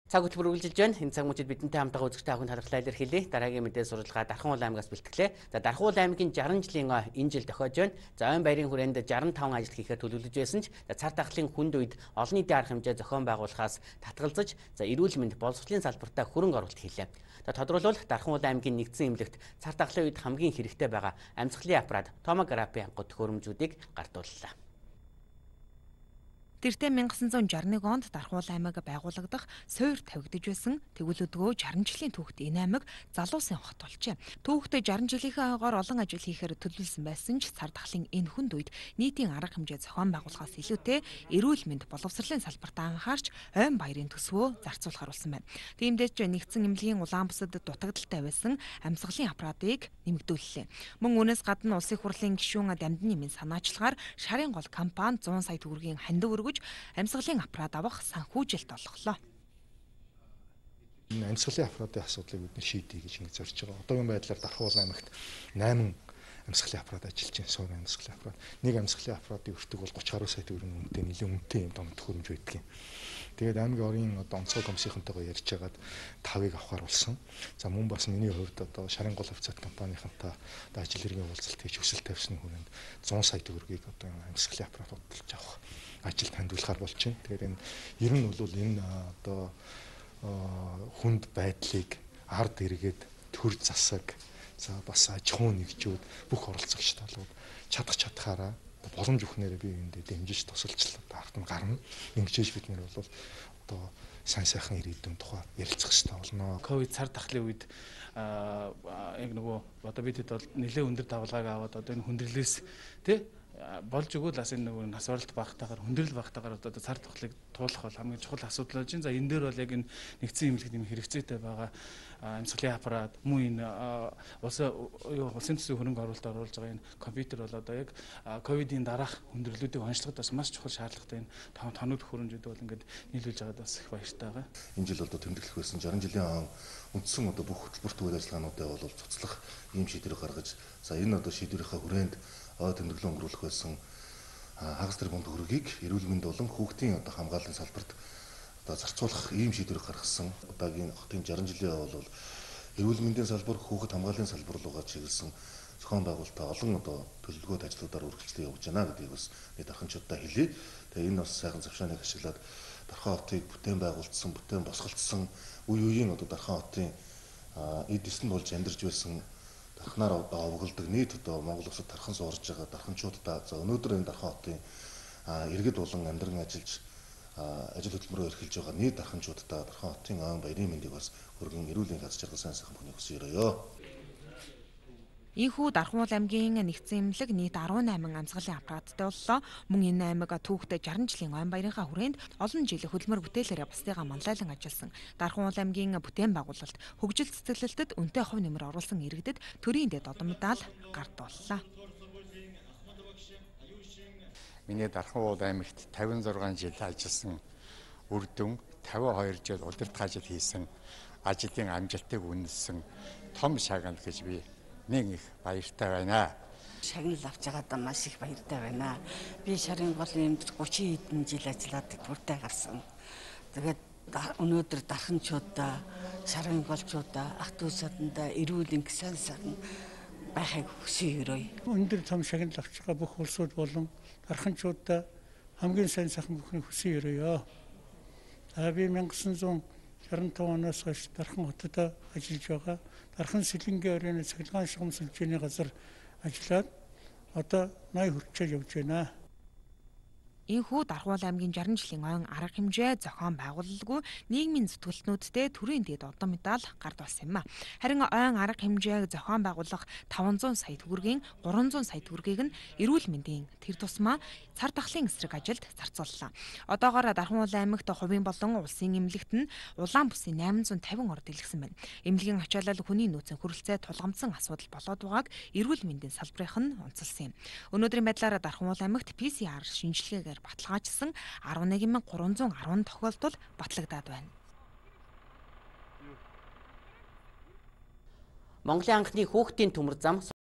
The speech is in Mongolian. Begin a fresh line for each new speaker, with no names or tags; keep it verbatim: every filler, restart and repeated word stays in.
Цаг хөтөлбөр үргэлжилж байна. Энэ цаг мөчид бидэнтэй хамтдаа үзэгчтэй ахын талархлаа илэрхийлье. Дараагийн мэдээ сурвалжлага Дархан уул аймагаас бэлтгэлээ. За Дархан уул аймгийн жарган жилийн ой энэ жил тохиож байна. За Ойн баярын хүрээнд жарган таван ажил хийхээр төлөвлөж байсан ч цар тахлын хүнд үед олон нийтийн арга хэмжээ зохион байгуулахаас татгалзаж за эрүүл мэнд боловсролын салбартаа хөрөнгө оруулалт хийлээ. За тодорхойлбол Дархан уул аймгийн нэгдсэн эмнэлэгт цар тахлын үед хамгийн хэрэгтэй байгаа амьсгалын аппарат томографи гот төхөөрөмжүүдийг гартууллаа.
Тэртээ 천구 шестьдесят one онд Дархан уул аймаг байгуулагдах суур тавигдж байсан. Тэгвэл өдгөө шестьдесят жилийн түүхт энэ аймаг залуусын хот болжээ. Түүхт шестьдесят жилийнхээ хойгоор олон ажил хийхээр төлөвлөсөн байсан ч цар тахлын энэ хүнд үед нийтийн арга хэмжээ зохион байгуулахаас илүүтэй эрүүл мэнд боловсролын салбарт анхаарч Ойн баярын төсвөө зарцуулахар болсон байна. Тиймдээ ч нэгдсэн эмнэлгийн улаан бүсэд дутагдaltaй байсан амьсгалын аппаратыг нэмэгдүүллээ. Мөн үүнээс гадна улсын хурлын гишүүн Дамдны нэмийн санаачлагаар шарын гол компани one hundred сая төгрөгийн хандив өргөж амьсгалын аппарат авах санхүүжилт олголоо.
Энэ амьсгалын аппаратын асуудлыг бид шийдэе гэж ингэ зорж байгаа. Одоогийн байдлаар Дархан уул аймагт найман амьсгалын аппарат ажиллаж байна. Суур амьсгалын аппарат. Нэг амьсгалын аппаратын өртөг бол thirty гаруй сая төгрөгийн үнэтэй нэлээд үнэтэй юм дом төхөөрөмж байдаг юм. Тэгээд аймгийн орын одоо онцгой комиссийнхантайгаа ярьж байгаад тавыг авахар болсон. За мөн бас миний хувьд одоо шарын гол офицер компанийнхантай одоо ажил хэргийн уулзалт хийж хүсэл тавьсны хүрээнд one hundred сая төгрөгийг одоо амьсгалын аппарат худалдаж авах ажилд хандуулахар болж байна. Тэгэхээр энэ ер нь бол энэ одоо хүнд байдлыг ард эргээд төр засаг за бас аж ахуй нэгжүүд бүх оролцогч талууд чадах чадхаараа боломж өгнээрээ би үүндээ дэмжиж тусалж таахтан гарна. Ингэжээж бид нэр бол одоо сайн сайхан ирээдүйн тухай ярилцах хэрэгтэй болно.
Ковид цар тахлын үед аа яг нөгөө одоо бид хэд бол нэлээд өндөр давалгааг аваад одоо энэ хүндрэлээс тий болж өгвөл бас энэ нөгөө нас баралт багтаагаар хүндрэл багтаагаар одоо цар тахлыг туулах бол хамгийн чухал асуудал болж байна. За энэ дээр бол яг энэ нэгдсэн эмнэлэгт нэмэх хэрэгцээтэй байгаа амьсгалын аппарат мөн энэ улсын улсын төсвийн хөрөнгө оруулалт оруулж байгаа энэ компьютер бол одоо яг ковидын дараах хүндрэлүүдийг онцлоход бас маш чухал шаардлагатай энэ тоног төхөөрөмжүүд бол ингээд нийлүүлж байгаад бас их баяртай байгаа.
Энэ жил одоо тэмдэглэх байсан sixty жилийн үндсэн одоо бүх хөтөлбөрт үйл ажиллагаануудаа бол цуцлах ийм шийдвэрийг гаргаж за энэ одоо шийдвэрийнхээ хүрээнд ой тэмдэглэл өнгөрүүлэх байсан хагас тэрбум төгрөгийг эрүүл мэнд болон хүүхдийн одоо хамгааллын салбарт одоо зарцуулах ийм шийдвэрийг гаргасан. Одоогийн хотын sixty жилийн бол эрүүл мэндийн салбар, хүүхэд хамгааллын салбар руугаа чиглэсэн зохион байгуулалтаа олон одоо төлөвлөгөөт ажлуудаар үргэлжлүүлж явж байна гэдгийг бас бид ахынчуудаа хэлье. Тэгээ энэ бас сайхан завшааныг ашиглаад Дархан хотыг бүтээн байгуулсан, бүтээн босголцсон үе үеийн одоо Дархан хотын эд эсэнд болж амьдарч байсан Дарханаар одоо овголдог нийт одоо Монгол улсад дархан суурж байгаа дарханчуудаа за өнөөдөр энэ Дархан хотын иргэд болон амьдран ажиллаж ажил хөдөлмөрөөр эрхэлж байгаа нийт дарханчуудаа Дархан хотын Ойн баярын мэндийг бас хөргөн эрүүлийн гац жаргал сайн сайхан бүхнийг хүсье өрөөё.
Ийхүү Дархан уул аймгийн нэгдсэн эмнэлэг нийт eighty-eight амьсгалын аппараттай боллоо. Мөн энэ аймаг түүхтэй sixty жилийн Ойн баярынхаа хүрээнд олон жил хөдөлмөр бүтээлээрээ бусдыгаа манлайлан ажилласан. Дархан уул аймгийн бүтээн байгуулалт хөгжил цэцэглэлтэд үнэтэй хувь нэмэр оруулсан иргэдэд төрийн дэд одон медаль гартууллаа.
Миний Дархан уул аймагт fifty-six жил ажилласан үр дүн, fifty-two жил удирдах ажил хийсэн, ажлын амжилтыг үнэлсэн том шагнал гэж би нэг их баяртай байна.
Шагнал авч байгаадаа маш их баяртай байна. Би шарын голын эмд thirty хэдэн жил ажиллаад бүртээ гарсан. Тэгээд өнөөдөр дарханчуудаа, шарын голчуудаа, ах дүү садандаа эрүүл инг сайн сайхан байхыг хүсье өрөөё.
Өндөр том шагнал авч байгаа бүх улсууд болон дарханчуудаа хамгийн сайн сайхан бүхнийг хүсье өрөөё. За би nineteen sixty-five оноос хойш Дархан хотод ажиллаж байгаа. Дархан Сэлэнгийн оройн цахилгаан шугам сүлжээний газар ажиллаад одоо ninety хүрчээр явж байна.
Ийхүү Дархан уул аймгийн sixty жилийн ойн арга хэмжээ зохион байгуулалгүй нийгмийн зүтгэлтнүүдтэй төрийн дэд одон медаль гард болсон юм а. Харин ойн арга хэмжээг зохион байгуулах five hundred сая төгрөгийн three hundred сая төгрөгийг нь эрүүл мэндийн тэр тусмаа цар тахлын эсрэг ажилд зарцууллаа. Одоогоор Дархан уул аймагт хувийн болон улсын эмнэлэгт нь улаан бүсийн eight hundred fifty орд илгэсэн байна. Эмнэлгийн ачаалал хүний нөөцийн хүрэлцээ тулгамдсан асуудал болоод байгааг эрүүл мэндийн салбарынх нь онцолсон юм. Өнөөдрийн байдлаар Дархан уул аймагт пи си ар шинжилгээгээр баталгаажсан eleven thousand three hundred ten тохиолдол батлагдаад байна.
Монголын анхны хүүхдийн төмөр зам